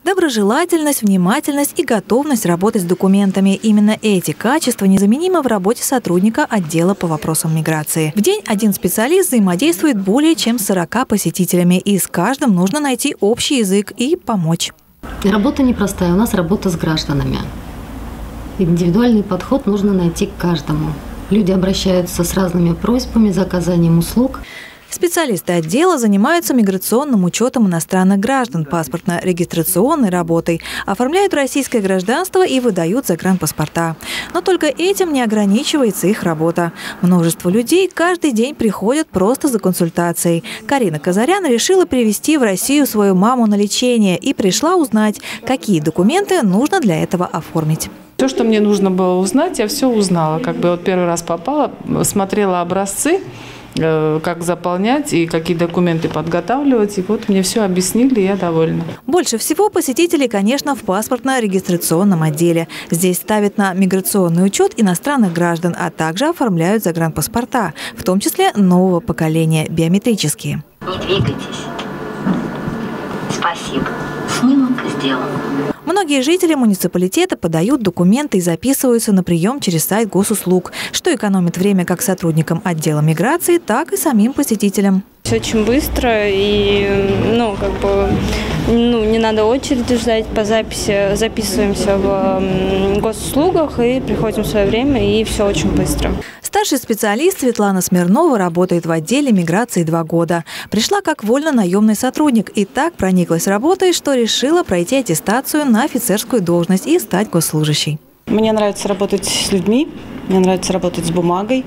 Доброжелательность, внимательность и готовность работать с документами. Именно эти качества незаменимы в работе сотрудника отдела по вопросам миграции. В день один специалист взаимодействует более чем с 40 посетителями, и с каждым нужно найти общий язык и помочь. Работа непростая, у нас работа с гражданами. Индивидуальный подход нужно найти к каждому. Люди обращаются с разными просьбами за оказанием услуг. Специалисты отдела занимаются миграционным учетом иностранных граждан, паспортно-регистрационной работой, оформляют российское гражданство и выдают загранпаспорта. Но только этим не ограничивается их работа. Множество людей каждый день приходят просто за консультацией. Карина Казарян решила привезти в Россию свою маму на лечение и пришла узнать, какие документы нужно для этого оформить. Все, что мне нужно было узнать, я все узнала. Вот первый раз попала, смотрела образцы, как заполнять и какие документы подготавливать. И вот мне все объяснили, и я довольна. Больше всего посетителей, конечно, в паспортно-регистрационном отделе. Здесь ставят на миграционный учет иностранных граждан, а также оформляют загранпаспорта, в том числе нового поколения, биометрические. Не двигайтесь. Спасибо. Снимок сделан. Многие жители муниципалитета подают документы и записываются на прием через сайт госуслуг, что экономит время как сотрудникам отдела миграции, так и самим посетителям. Все очень быстро и не надо очереди ждать по записи. Записываемся в госуслугах и приходим в свое время, и все очень быстро. Старший специалист Светлана Смирнова работает в отделе миграции 2 года. Пришла как вольно-наемный сотрудник и так прониклась работой, что решила пройти аттестацию на офицерскую должность и стать госслужащей. Мне нравится работать с людьми, мне нравится работать с бумагой,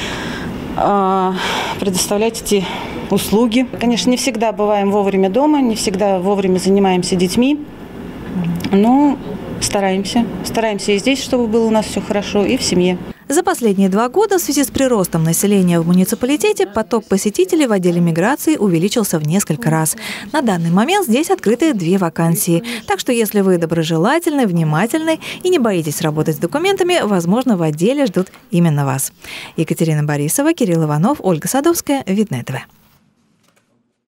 предоставлять эти услуги. Конечно, не всегда бываем вовремя дома, не всегда вовремя занимаемся детьми, но стараемся и здесь, чтобы было у нас все хорошо, и в семье. За последние 2 года в связи с приростом населения в муниципалитете поток посетителей в отделе миграции увеличился в несколько раз. На данный момент здесь открыты 2 вакансии. Так что если вы доброжелательны, внимательны и не боитесь работать с документами, возможно, в отделе ждут именно вас. Екатерина Борисова, Кирилл Иванов, Ольга Садовская, Видное ТВ.